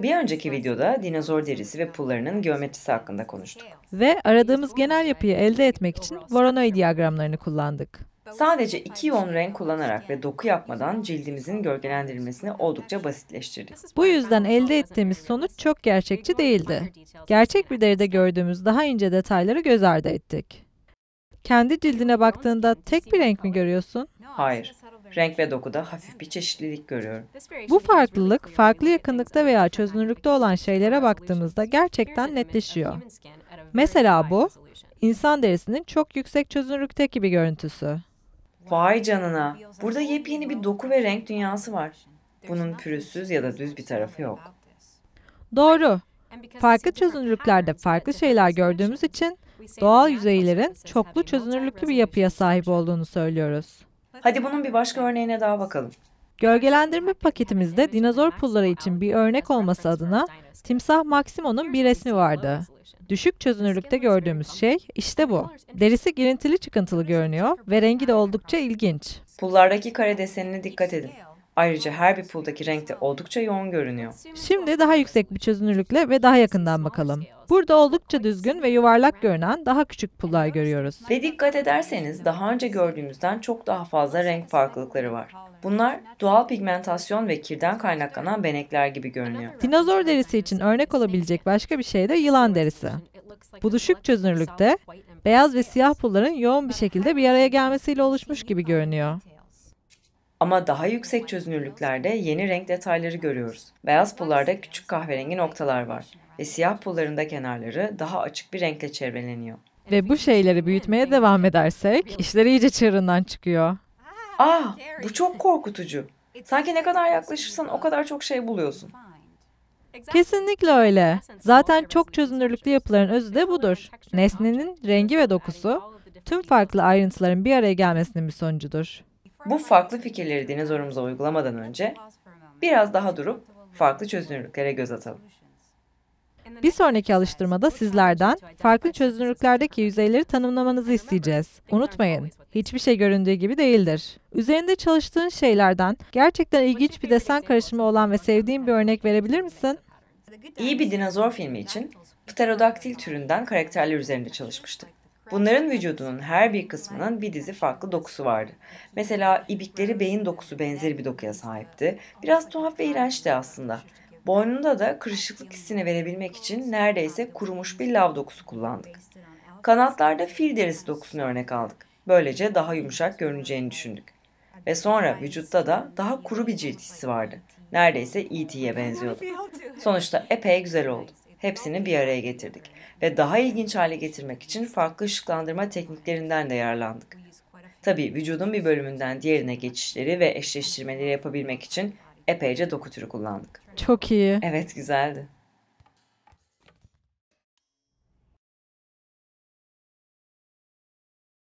Bir önceki videoda dinozor derisi ve pullarının geometrisi hakkında konuştuk. Ve aradığımız genel yapıyı elde etmek için Voronoi diyagramlarını kullandık. Sadece iki yoğun renk kullanarak ve doku yapmadan cildimizin gölgelendirilmesini oldukça basitleştirdik. Bu yüzden elde ettiğimiz sonuç çok gerçekçi değildi. Gerçek bir deride gördüğümüz daha ince detayları göz ardı ettik. Kendi cildine baktığında tek bir renk mi görüyorsun? Hayır, renk ve dokuda hafif bir çeşitlilik görüyorum. Bu farklılık, farklı yakınlıkta veya çözünürlükte olan şeylere baktığımızda gerçekten netleşiyor. Mesela bu, insan derisinin çok yüksek çözünürlükteki bir görüntüsü. Vay canına, burada yepyeni bir doku ve renk dünyası var. Bunun pürüzsüz ya da düz bir tarafı yok. Doğru. Farklı çözünürlüklerde farklı şeyler gördüğümüz için doğal yüzeylerin çoklu çözünürlüklü bir yapıya sahip olduğunu söylüyoruz. Hadi bunun bir başka örneğine daha bakalım. Gölgelendirme paketimizde dinozor pulları için bir örnek olması adına Timsah Maximo'nun bir resmi vardı. Düşük çözünürlükte gördüğümüz şey işte bu. Derisi girintili çıkıntılı görünüyor ve rengi de oldukça ilginç. Pullardaki kare desenine dikkat edin. Ayrıca her bir puldaki renk de oldukça yoğun görünüyor. Şimdi daha yüksek bir çözünürlükle ve daha yakından bakalım. Burada oldukça düzgün ve yuvarlak görünen daha küçük pullar görüyoruz. Ve dikkat ederseniz daha önce gördüğümüzden çok daha fazla renk farklılıkları var. Bunlar doğal pigmentasyon ve kirden kaynaklanan benekler gibi görünüyor. Dinozor derisi için örnek olabilecek başka bir şey de yılan derisi. Bu düşük çözünürlükte beyaz ve siyah pulların yoğun bir şekilde bir araya gelmesiyle oluşmuş gibi görünüyor. Ama daha yüksek çözünürlüklerde yeni renk detayları görüyoruz. Beyaz pullarda küçük kahverengi noktalar var ve siyah pulların da kenarları daha açık bir renkle çevreleniyor. Ve bu şeyleri büyütmeye devam edersek işler iyice çığırından çıkıyor. Ah, bu çok korkutucu. Sanki ne kadar yaklaşırsan o kadar çok şey buluyorsun. Kesinlikle öyle. Zaten çok çözünürlüklü yapıların özü de budur. Nesnenin rengi ve dokusu tüm farklı ayrıntıların bir araya gelmesinin bir sonucudur. Bu farklı fikirleri dinozorumuza uygulamadan önce biraz daha durup farklı çözünürlüklere göz atalım. Bir sonraki alıştırmada sizlerden farklı çözünürlüklerdeki yüzeyleri tanımlamanızı isteyeceğiz. Unutmayın, hiçbir şey göründüğü gibi değildir. Üzerinde çalıştığın şeylerden gerçekten ilginç bir desen karışımı olan ve sevdiğin bir örnek verebilir misin? İyi bir dinozor filmi için Pterodaktil türünden karakterler üzerinde çalışmıştık. Bunların vücudunun her bir kısmının bir dizi farklı dokusu vardı. Mesela ibikleri beyin dokusu benzeri bir dokuya sahipti. Biraz tuhaf ve iğrençti aslında. Boynunda da kırışıklık hissini verebilmek için neredeyse kurumuş bir lav dokusu kullandık. Kanatlarda fil derisi dokusunu örnek aldık. Böylece daha yumuşak görüneceğini düşündük. Ve sonra vücutta da daha kuru bir cilt hissi vardı. Neredeyse E.T.'ye benziyordu. Sonuçta epey güzel oldu. Hepsini bir araya getirdik. Ve daha ilginç hale getirmek için farklı ışıklandırma tekniklerinden de yararlandık. Tabii vücudun bir bölümünden diğerine geçişleri ve eşleştirmeleri yapabilmek için epeyce doku türü kullandık. Çok iyi. Evet, güzeldi.